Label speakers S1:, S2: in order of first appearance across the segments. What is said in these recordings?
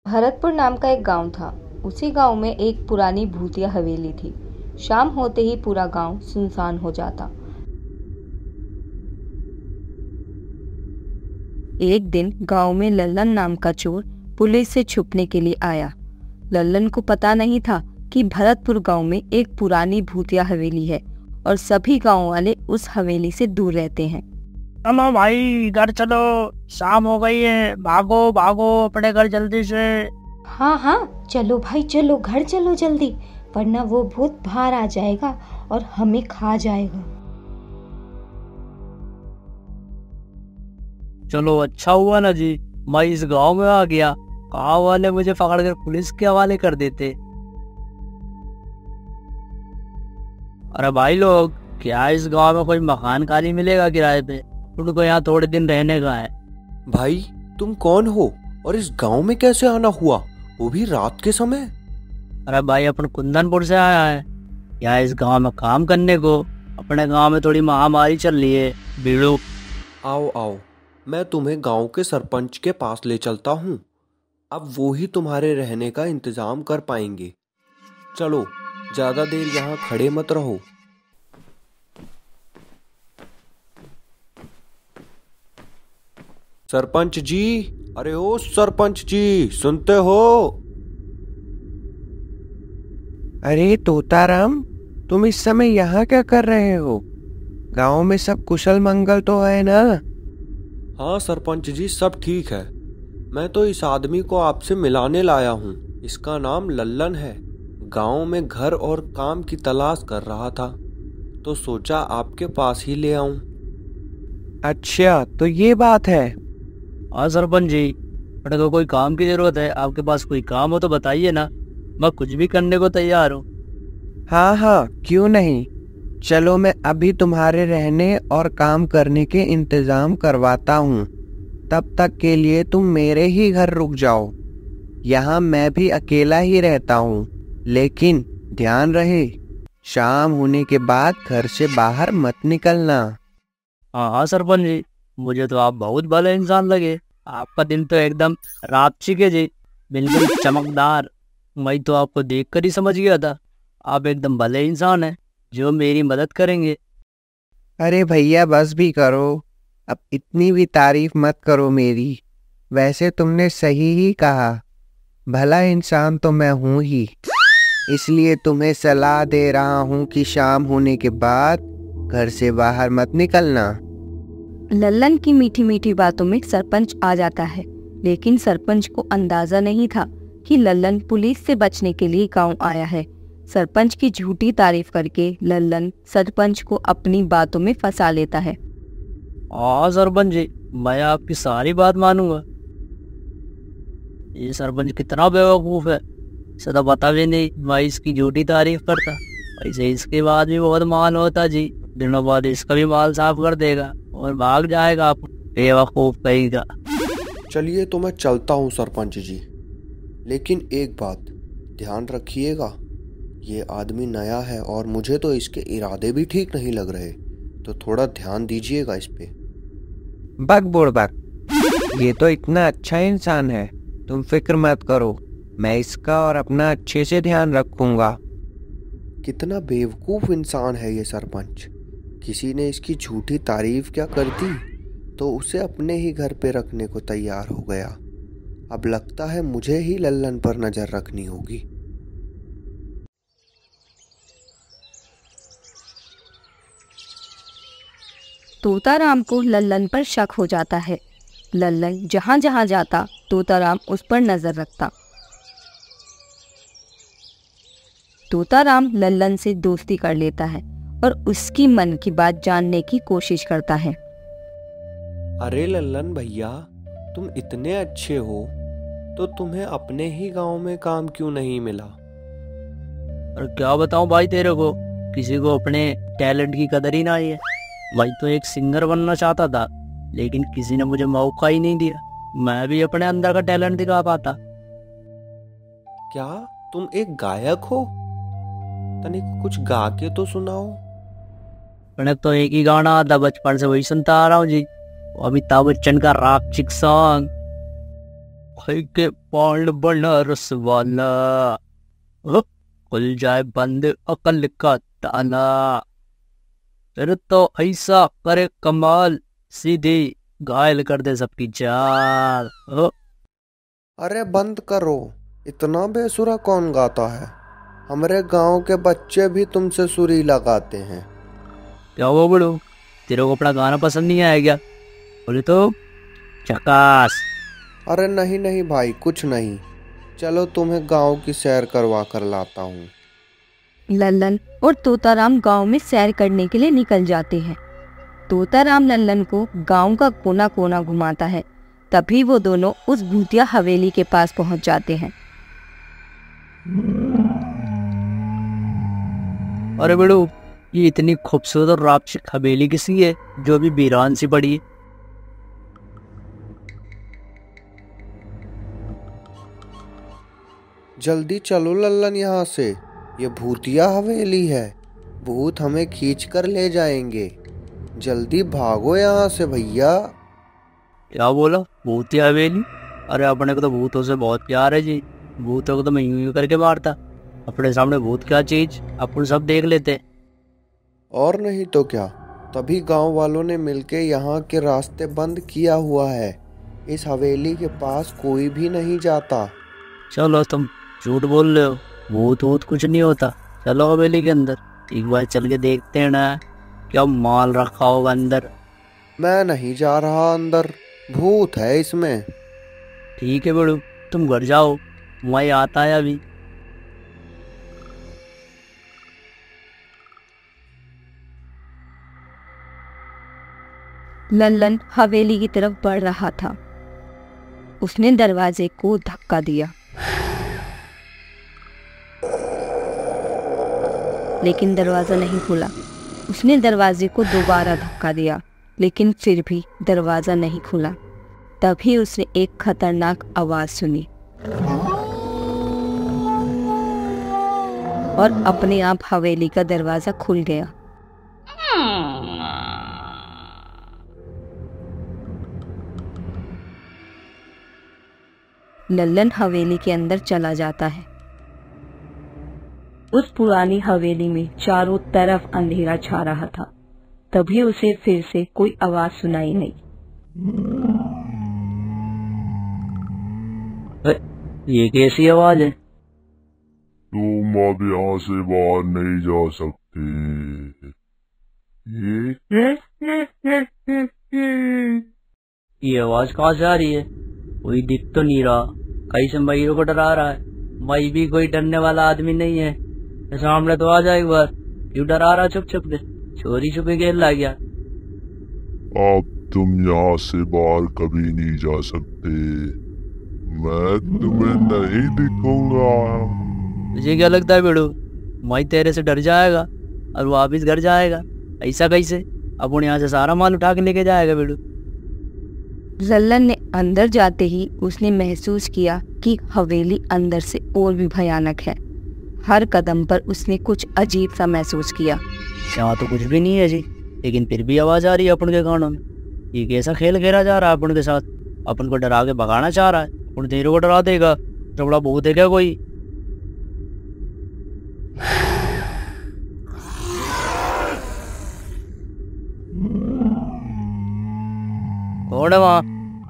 S1: भरतपुर नाम का एक गांव था। उसी गांव में एक पुरानी भूतिया हवेली थी। शाम होते ही पूरा गांव सुनसान हो जाता। एक दिन गांव में लल्लन नाम का चोर पुलिस से छुपने के लिए आया। लल्लन को पता नहीं था कि भरतपुर गांव में एक पुरानी भूतिया हवेली है और सभी गांव वाले उस हवेली से दूर रहते हैं।
S2: चलो भाई घर चलो, शाम हो गई है, भागो भागो अपने घर जल्दी से।
S1: हाँ हाँ, चलो भाई चलो, घर चलो जल्दी, वरना वो भूत बाहर आ जाएगा और हमें खा जाएगा।
S2: चलो अच्छा हुआ ना जी, मैं इस गांव में आ गया। गांव वाले मुझे पकड़कर पुलिस के हवाले कर देते। अरे भाई लोग, क्या इस गांव में कोई मकान खाली मिलेगा किराए पे? उनको यहाँ थोड़े दिन रहने का है।
S3: भाई तुम कौन हो और इस गांव में कैसे आना हुआ, वो भी रात के समय?
S2: अरे भाई अपन कुंदनपुर से आया है यहाँ इस गांव में काम करने को। अपने गांव में थोड़ी महामारी चल रही है, भीड़ों।
S3: आओ आओ, मैं तुम्हें गांव के सरपंच के पास ले चलता हूँ। अब वो ही तुम्हारे रहने का इंतजाम कर पाएंगे। चलो, ज्यादा देर यहाँ खड़े मत रहो। सरपंच जी, अरे ओ सरपंच जी, सुनते हो?
S4: अरे तोताराम, तुम इस समय यहाँ क्या कर रहे हो? गांव में सब कुशल मंगल तो है ना?
S3: हाँ सरपंच जी, सब ठीक है। मैं तो इस आदमी को आपसे मिलाने लाया हूँ। इसका नाम लल्लन है। गांव में घर और काम की तलाश कर रहा था, तो सोचा आपके पास ही ले आऊं।
S4: अच्छा, तो ये बात है।
S2: हाँ सरपंच जी, अपने को कोई काम की जरूरत है। आपके पास कोई काम हो तो बताइए ना, मैं कुछ भी करने को तैयार हूँ।
S4: हाँ हाँ, क्यों नहीं। चलो मैं अभी तुम्हारे रहने और काम करने के इंतजाम करवाता हूँ। तब तक के लिए तुम मेरे ही घर रुक जाओ। यहाँ मैं भी अकेला ही रहता हूँ, लेकिन ध्यान रहे, शाम होने के बाद घर से बाहर मत निकलना।
S2: हाँ हाँ सरपंच जी, मुझे तो आप बहुत भले इंसान लगे। आपका दिन तो एकदम रापची के जी, बिल्कुल चमकदार। मैं तो आपको देखकर ही समझ गया था आप एकदम भले इंसान हैं जो मेरी मदद करेंगे।
S4: अरे भैया बस भी करो, अब इतनी भी तारीफ मत करो मेरी। वैसे तुमने सही ही कहा, भला इंसान तो मैं हूँ ही। इसलिए तुम्हें सलाह दे रहा हूँ कि शाम होने के बाद घर से बाहर मत निकलना।
S1: लल्लन की मीठी मीठी बातों में सरपंच आ जाता है, लेकिन सरपंच को अंदाजा नहीं था कि लल्लन पुलिस से बचने के लिए गांव आया है। सरपंच की झूठी तारीफ करके लल्लन सरपंच को अपनी बातों में फंसा लेता है।
S2: हाँ सरपंच जी, मैं आपकी सारी बात मानूंगा। ये सरपंच कितना बेवकूफ है, इसे तो पता भी नहीं मैं इसकी झूठी तारीफ करता। वैसे इसके बाद भी बहुत माल होता जी, दिनों बाद इसका भी माल साफ कर देगा और भाग जाएगा। आप बेवकूफ कहेगा।
S3: चलिए तो मैं चलता हूँ सरपंच जी, लेकिन एक बात ध्यान रखिएगा, ये आदमी नया है और मुझे तो इसके इरादे भी ठीक नहीं लग रहे, तो थोड़ा ध्यान दीजिएगा इस पे।
S4: बक बुड़बक, ये तो इतना अच्छा इंसान है, तुम फिक्र मत करो, मैं इसका और अपना अच्छे से ध्यान रखूंगा।
S3: कितना बेवकूफ इंसान है ये सरपंच। किसी ने इसकी झूठी तारीफ क्या कर दी तो उसे अपने ही घर पे रखने को तैयार हो गया। अब लगता है मुझे ही लल्लन पर नजर रखनी होगी।
S1: तोताराम को लल्लन पर शक हो जाता है। लल्लन जहाँ जहाँ जाता तोताराम उस पर नजर रखता। तोताराम लल्लन से दोस्ती कर लेता है और उसकी मन की बात जानने की कोशिश करता है।
S3: अरे लल्लन भैया, तुम इतने अच्छे हो तो तुम्हें अपने ही गांव में काम क्यों नहीं मिला?
S2: और क्या बताऊं भाई तेरे को, किसी को अपने टैलेंट की कदर ही नहीं है। मैं तो एक सिंगर बनना चाहता था, लेकिन किसी ने मुझे मौका ही नहीं दिया। मैं भी अपने अंदर का टैलेंट दिखा पाता।
S3: क्या तुम एक गायक हो? तनिक कुछ गा के तो सुनाओ।
S2: मैंने तो एक ही गाना आता, बचपन से वही सुनता आ रहा हूँ जी, अमिताभ बच्चन का रापचिक सॉन्ग। खाई के पान बना रस वाला, खुल जाए बंद अकल का ताला, फिर तो ऐसा करे कमाल, सीधी घायल कर दे सबकी चाल।
S3: अरे बंद करो, इतना बेसुरा कौन गाता है? हमारे गांव के बच्चे भी तुमसे सुरी लगाते हैं।
S2: क्या हुआ बड़ू, तेरे को अपना गाना पसंद नहीं आया क्या? बोले तो चकास।
S3: अरे नहीं नहीं भाई, कुछ नहीं, चलो तुम्हें गांव की सैर करवा कर लाता हूँ।
S1: लल्लन और तोताराम गांव में सैर करने के लिए निकल जाते हैं। तोताराम लल्लन को गांव का कोना कोना घुमाता है। तभी वो दोनों उस भूतिया हवेली के पास पहुंच जाते हैं।
S2: अरे बेड़ू, ये इतनी खूबसूरत और रापचिक हवेली किसी है जो अभी वीरान सी पड़ी है?
S3: जल्दी चलो लल्लन यहाँ से, ये भूतिया हवेली है, भूत हमें खींच कर ले जाएंगे। जल्दी भागो यहाँ से भैया।
S2: क्या बोला, भूतिया हवेली? अरे अपने को तो भूतों से बहुत प्यार है जी, भूतों को तो मैं यूं यूं करके मारता। अपने सामने भूत क्या चीज, अपन सब देख लेते।
S3: और नहीं तो क्या, तभी गांव वालों ने मिलके यहाँ के रास्ते बंद किया हुआ है। इस हवेली के पास कोई भी नहीं जाता।
S2: चलो तुम झूठ बोल रहे हो, भूत वूत कुछ नहीं होता। चलो हवेली के अंदर एक बार चल के देखते हैं ना, क्या माल रखा होगा अंदर।
S3: मैं नहीं जा रहा अंदर, भूत है इसमें।
S2: ठीक है बड़ू, तुम घर जाओ, वही आता है अभी।
S1: लल्लन हवेली की तरफ बढ़ रहा था। उसने दरवाजे को धक्का दिया, लेकिन दरवाजा नहीं खुला। उसने दरवाजे को दोबारा धक्का दिया, लेकिन फिर भी दरवाजा नहीं खुला। तभी उसने एक खतरनाक आवाज सुनी और अपने आप हवेली का दरवाजा खुल गया। लल्लन हवेली के अंदर चला जाता है। उस पुरानी हवेली में चारों तरफ अंधेरा छा रहा था। तभी उसे फिर से कोई आवाज सुनाई नहीं।
S2: ये कैसी आवाज है?
S5: तुम अब यहाँ से बाहर नहीं जा सकते।
S2: ये आवाज कहाँ से आ रही है? कोई दिख तो नहीं रहा, कहीं से मयूरों को डरा रहा है। मई भी कोई डरने वाला आदमी नहीं है, सामने तो आ जाए एक बार। क्यों डरा रहा चुप चुप के? चोरी छुपे खेल ला गया।
S5: अब तुम यहाँ से बाहर कभी नहीं जा सकते, मैं तुम्हें नहीं दिखूंगा।
S2: तुझे क्या लगता है बेड़ू, मई तेरे से डर जाएगा और वापिस घर जाएगा? ऐसा कैसे? अब यहाँ से सारा माल उठा के लेके जाएगा बेड़ू।
S1: लल्लन ने अंदर जाते ही उसने महसूस किया कि हवेली अंदर से और भी भयानक है। हर कदम पर उसने कुछ अजीब सा महसूस किया।
S2: यहाँ तो कुछ भी नहीं है जी, लेकिन फिर भी आवाज आ रही है अपन के कानों में। ये कैसा खेल खेला जा रहा है अपन के साथ? अपन को डरा के भगाना चाह रहा है, अपन तेरे को डरा देगा? तो बड़ा भूत है क्या कोई? कौन है वहाँ?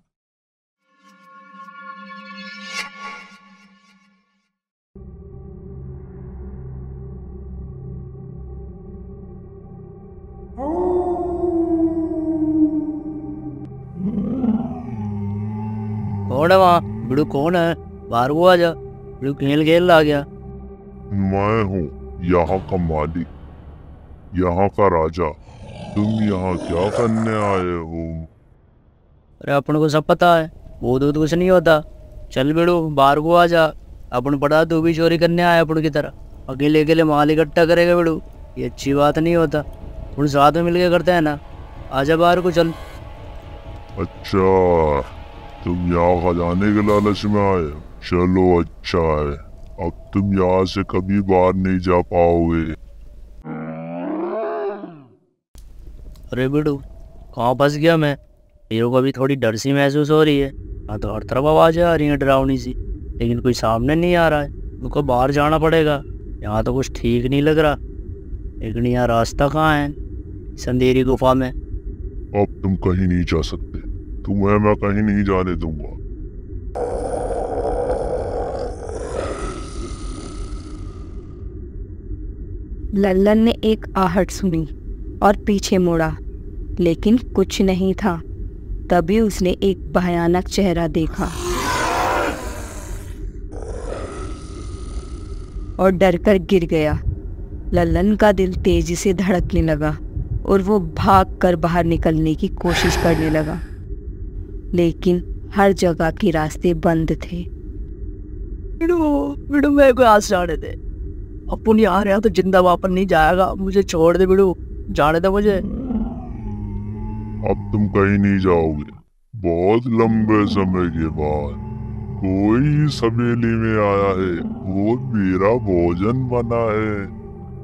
S2: कौन है वहाँ? बिड़ू कौन है? बाहर को आ जा, बिड़ू खेल खेल आ गया।
S5: मैं हूँ यहाँ का मालिक, यहाँ का राजा। तुम यहाँ क्या करने आए हो?
S2: अरे अपन को सब पता है, वो दूध कुछ नहीं होता। चल बिड़ू बाहर को आ जा, अपन पड़ा तू भी चोरी करने आया अपन की तरह। अकेले अकेले माल इकट्ठा करेगा बिड़ू, ये अच्छी बात नहीं होता। अपन साथ में मिलके करते हैं ना, आजा बाहर को चल।
S5: अच्छा, तुम यहाँ खजाने के लालच में आए? चलो अच्छा है, अब तुम यहाँ से कभी बाहर नहीं जा पाओगे।
S2: अरे बिड़ू कहाँ फंस गया मैं? मेरे को अभी थोड़ी डर सी महसूस हो रही है। हाँ तो हर तरफ आवाज़ें आ रही हैं डरावनी सी, लेकिन कोई सामने नहीं आ रहा है। उनको बाहर जाना पड़ेगा, यहाँ तो कुछ ठीक नहीं लग रहा। लेकिन यहाँ रास्ता कहाँ है इस अंधेरी गुफा में?
S5: अब तुम कहीं नहीं जा सकते, तुम्हें मैं कहीं नहीं जाने दूंगा।
S1: लल्लन ने एक आहट सुनी और पीछे मुड़ा, लेकिन कुछ नहीं था। तभी उसने एक भयानक चेहरा देखा और डरकर गिर गया। लल्लन का दिल तेजी से धड़कने लगा और वो भागकर बाहर निकलने की कोशिश करने लगा, लेकिन हर जगह के रास्ते बंद थे।
S2: बिड़ू मेरे को आज जाने दे, अपन यहाँ रहा तो जिंदा वापस नहीं जाएगा। मुझे छोड़ दे बिड़ू, जाने दे मुझे।
S5: अब तुम कहीं नहीं जाओगे। बहुत लंबे समय के बाद कोई इस हवेली में आया है, वो मेरा भोजन बना है।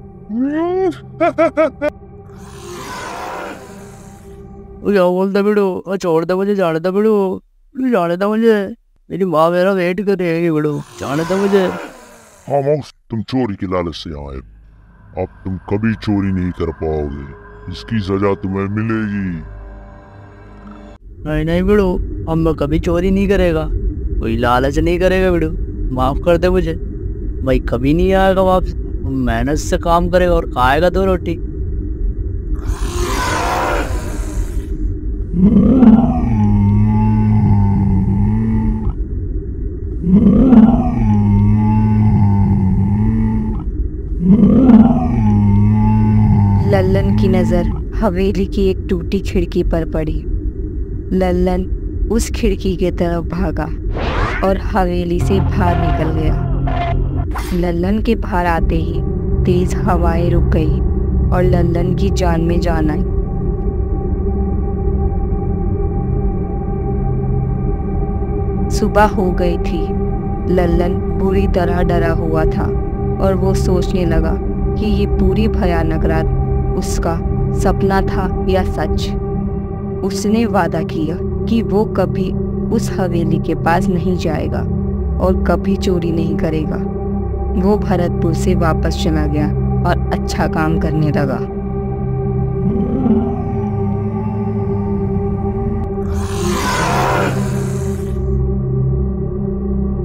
S2: क्या बोलता बिड़ू? छोड़ दे मुझे, जाने दे बिड़ू, जाने दे मुझे। मेरी माँ मेरा वेट कर रही है बिड़ू, जाने दे मुझे।
S5: खामोश, तुम चोरी के लालच से आए, अब तुम कभी चोरी नहीं कर पाओगे। इसकी सजा तुम्हें मिलेगी।
S2: नहीं नहीं बिड़ू, अब मैं कभी चोरी नहीं करेगा, कोई लालच नहीं करेगा बिड़ू, माफ कर दे मुझे। भाई कभी नहीं आएगा वापस, मेहनत से काम करेगा और खाएगा 2 रोटी।
S1: लल्लन की नज़र हवेली की एक टूटी खिड़की पर पड़ी। लल्लन उस खिड़की की तरफ भागा और हवेली से बाहर निकल गया। लल्लन के बाहर आते ही तेज हवाएं रुक गई और लल्लन की जान में जान आई। सुबह हो गई थी। लल्लन बुरी तरह डरा हुआ था और वो सोचने लगा कि ये पूरी भयानक रात उसका सपना था या सच। उसने वादा किया कि वो कभी उस हवेली के पास नहीं जाएगा और कभी चोरी नहीं करेगा। वो भरतपुर से वापस चला गया और अच्छा काम करने लगा।